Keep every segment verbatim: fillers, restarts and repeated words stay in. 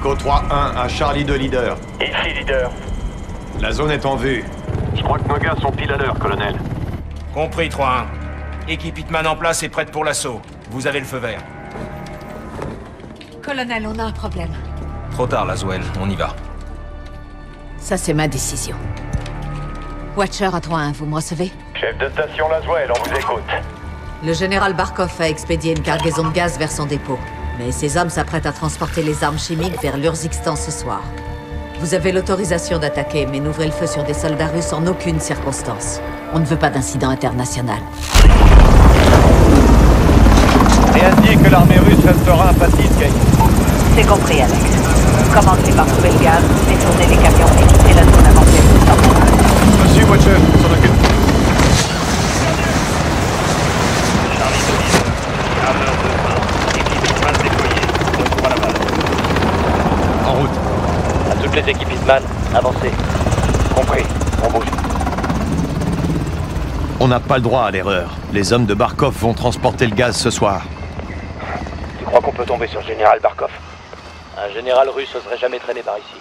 Echo trois un à Charlie deux leader. Ici, leader. La zone est en vue. Je crois que nos gars sont pile à l'heure, colonel. Compris, trois un. Équipe Hitman en place et prête pour l'assaut. Vous avez le feu vert. Colonel, on a un problème. Trop tard, Laswell. On y va. Ça, c'est ma décision. Watcher à trois un, vous me recevez? Chef de station Laswell, on vous écoute. Le général Barkov a expédié une cargaison de gaz vers son dépôt. Mais ses hommes s'apprêtent à transporter les armes chimiques vers l'Urzikistan ce soir. Vous avez l'autorisation d'attaquer, mais n'ouvrez le feu sur des soldats russes en aucune circonstance. On ne veut pas d'incident international. Rien ne dit que l'armée russe restera impassible, Kate. C'est compris, Alex. Commencez par trouver le gaz, détourner les camions et quitter la zone avant qu'elle ne sorte. Monsieur Watcher, s'en occupe. Charlie deux leader. Hammer deux cents. Équipe Hitman déployée. Retour à la balle. En route. À toutes les équipes Hitman, avancez. Compris. On bouge. On n'a pas le droit à l'erreur. Les hommes de Barkov vont transporter le gaz ce soir. Tu crois qu'on peut tomber sur le général Barkov? Un général russe oserait jamais traîner par ici.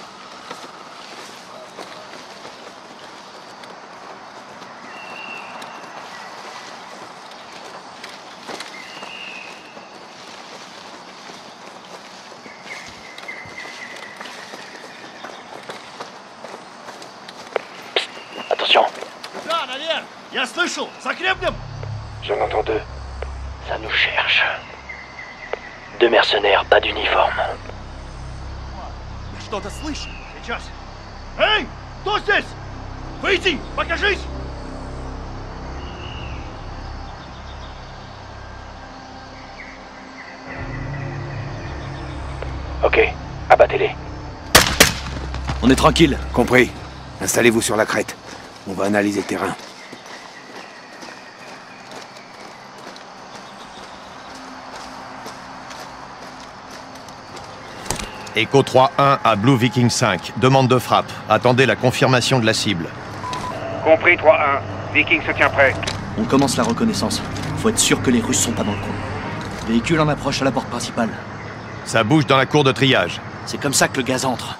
Attention. J'en entends deux. Ça nous cherche. Deux mercenaires, pas d'uniforme. Что-то слышу. Сейчас. Эй! Кто здесь? Выйди! Покажись! Ok, abattez-les. On est tranquille. Compris. Installez-vous sur la crête. On va analyser le terrain. Echo trois un à Blue Viking cinq. Demande de frappe. Attendez la confirmation de la cible. Compris, trois un. Viking se tient prêt. On commence la reconnaissance. Faut être sûr que les Russes sont pas dans le coin. Véhicule en approche à la porte principale. Ça bouge dans la cour de triage. C'est comme ça que le gaz entre.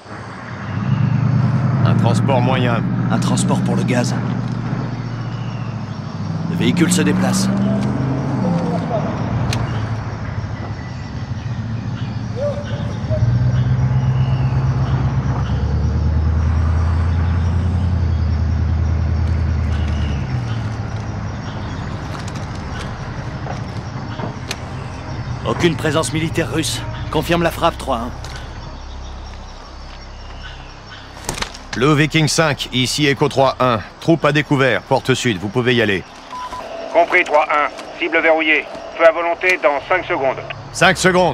Un transport moyen. Un transport pour le gaz. Le véhicule se déplace. Aucune présence militaire russe. Confirme la frappe, trois un. Blue Viking cinq, ici Echo trois un. Troupe à découvert, porte sud, vous pouvez y aller. Compris, trois un. Cible verrouillée. Feu à volonté dans cinq secondes. cinq secondes.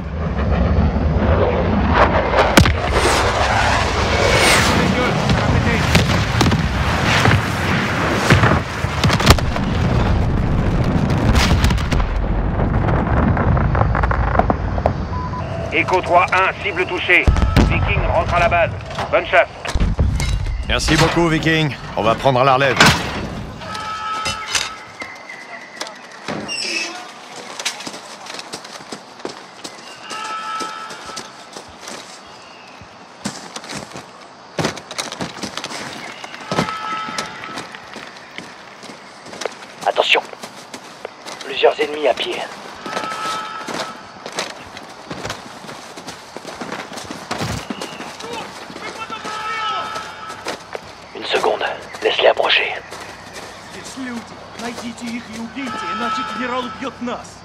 Echo trois un, cible touchée. Viking rentre à la base. Bonne chasse. Merci beaucoup, Viking. On va prendre la relève. Attention. Plusieurs ennemis à pied. Une seconde. Laisse-les approcher. Здесь люди. Найдите их и убейте, иначе генерал убьет нас.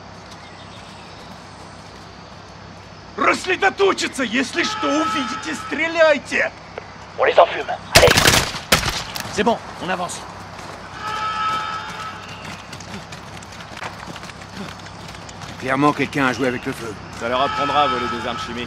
Рассредоточиться! Если что увидите, стреляйте! On les enfume. Allez. C'est bon, on avance. Clairement, quelqu'un a joué avec le feu. Ça leur apprendra à voler des armes chimiques.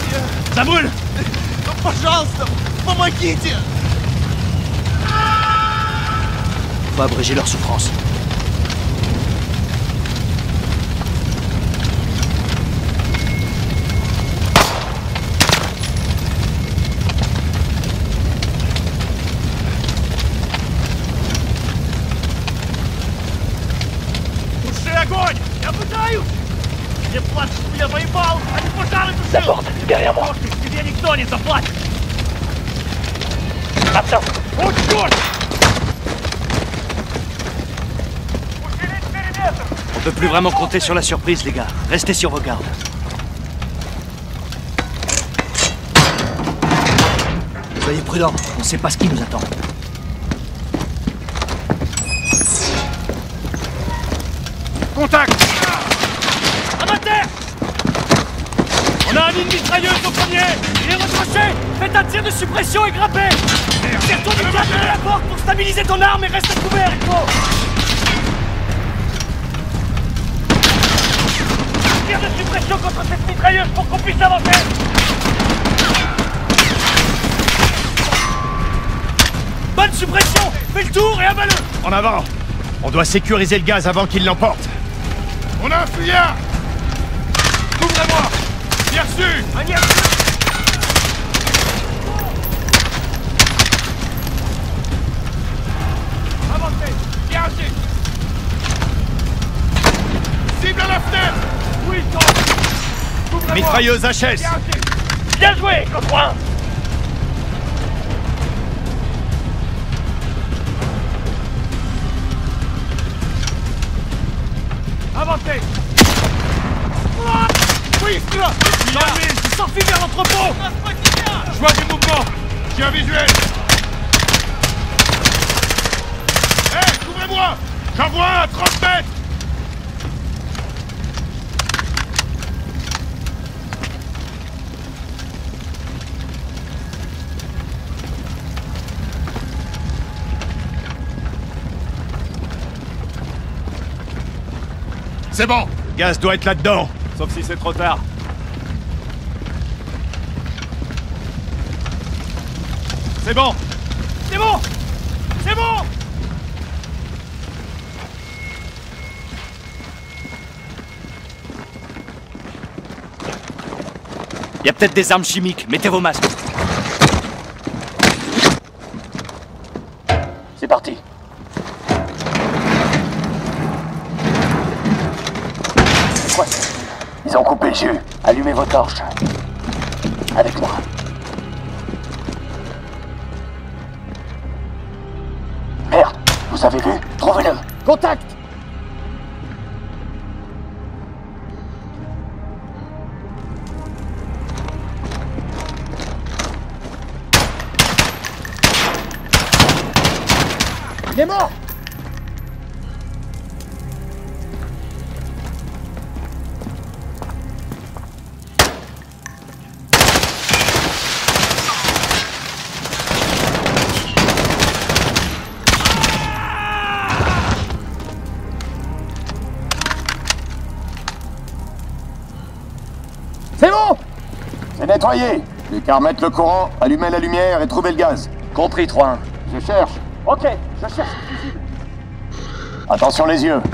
Самуэль! Пожалуйста, помогите! pas abréger leur souffrance. La porte, derrière moi. Attends. On peut plus vraiment compter sur la surprise, les gars. Restez sur vos gardes. Soyez prudents, on sait pas ce qui nous attend. Contact! Amateur! On a un ligne mitrailleuse au premier! Il est retranché! Faites un tir de suppression et grappez! Tire-toi du cadre de la porte pour stabiliser ton arme et reste à couvert, Echo! Tir de suppression contre cette mitrailleuse pour qu'on puisse avancer! Bonne suppression! Fais le tour et avale-le! En avant! On doit sécuriser le gaz avant qu'il l'emporte. On a un fuyard! Couvrez-moi! Bien reçu! Bien reçu! Avancez! Bien reçu! Cible à la fenêtre! Oui, couvrez-moi! Mitrailleuse H S! Bien reçu! Bien joué, Cotroin! Avancez! Oui, là! Il s'enfuit vers l'entrepôt! Je vois du mouvement! J'ai un visuel! Hé, hey, couvrez-moi! J'en vois un à trente mètres! C'est bon! Gaz doit être là-dedans! Sauf si c'est trop tard. C'est bon! C'est bon! C'est bon! Y a peut-être des armes chimiques, mettez vos masques. C'est parti. C'est quoi ça? Ils ont coupé le jus. Allumez vos torches. Avec moi. Merde! Vous avez vu? Trouvez-le! Contact! Il est mort! C'est bon! C'est nettoyé. Plus qu'à remettre le courant, allumer la lumière et trouver le gaz. Compris, trois un. Je cherche. Ok, je cherche le fusible. Attention les yeux.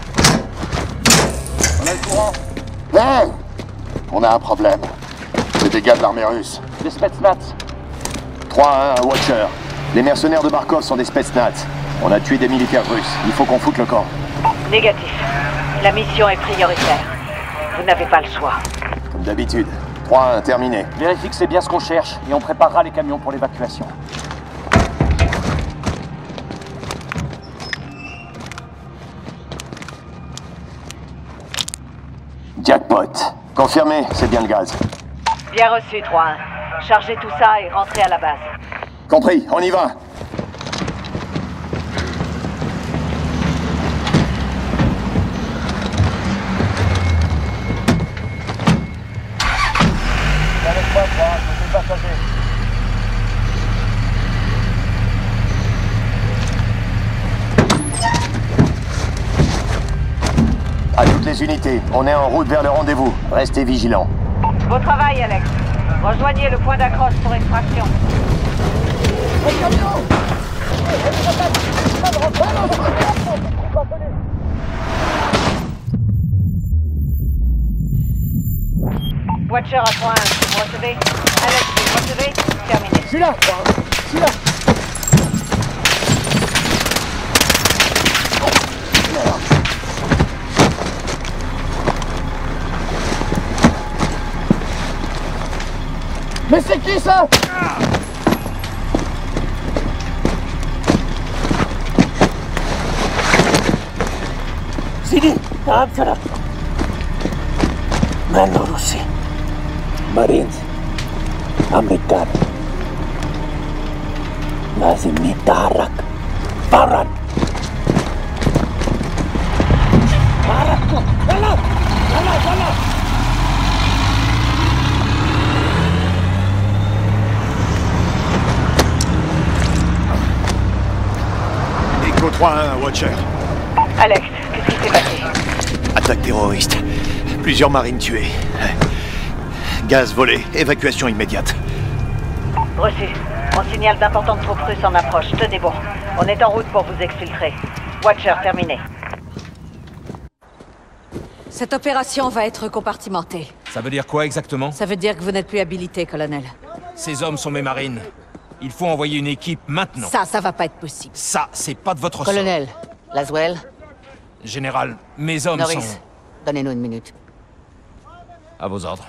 On a le courant. Hey! On a un problème. C'est des gars de l'armée russe. Des Spetsnaz. trois un, Watcher. Les mercenaires de Barkov sont des Spetsnaz. On a tué des militaires russes. Il faut qu'on foute le camp. Négatif. La mission est prioritaire. Vous n'avez pas le choix. Comme d'habitude. trois un, terminé. Vérifie que c'est bien ce qu'on cherche et on préparera les camions pour l'évacuation. Jackpot. Confirmé, c'est bien le gaz. Bien reçu, trois un. Chargez tout ça et rentrez à la base. Compris, on y va. À toutes les unités, on est en route vers le rendez-vous. Restez vigilants. Beau travail, Alex. Rejoignez le point d'accroche pour extraction. Au camion! suis là. Je suis là. Mais c'est qui ça? سيدي تعال بسرعة. ما روسي مارينز أمريكان لازم نتحرك فورا. تحركوا يلا يلا يلا. Echo trois un, Watcher. Alex, qu'est-ce qui s'est passé? Attaque terroriste. Plusieurs marines tuées. Gaz volé. Évacuation immédiate. Reçu. On signale d'importantes troupes russes en approche. Tenez bon. On est en route pour vous exfiltrer. Watcher, terminé. Cette opération va être compartimentée. Ça veut dire quoi exactement? Ça veut dire que vous n'êtes plus habilité, colonel. Ces hommes sont mes marines. Il faut envoyer une équipe maintenant. Ça, ça va pas être possible. Ça, c'est pas de votre ressort. Colonel, Laswell. Général, mes hommes Norris, sont... donnez-nous une minute. À vos ordres.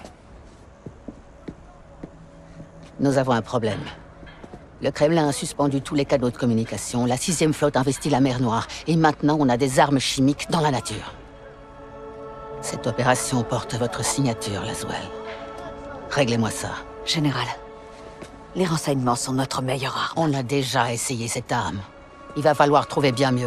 Nous avons un problème. Le Kremlin a suspendu tous les canaux de communication, la sixième flotte investit la mer Noire, et maintenant on a des armes chimiques dans la nature. Cette opération porte votre signature, Laswell. Réglez-moi ça. Général, les renseignements sont notre meilleure arme. On a déjà essayé cette arme. Il va falloir trouver bien mieux.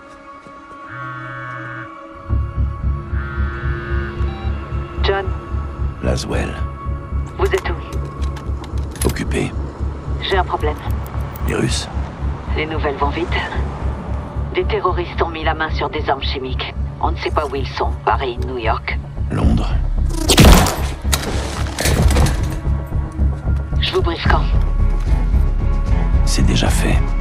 John. Laswell. Vous êtes où? Occupé. J'ai un problème. Les Russes? Les nouvelles vont vite. Des terroristes ont mis la main sur des armes chimiques. On ne sait pas où ils sont. Paris, New York. Londres. Je vous brise quand? C'est déjà fait.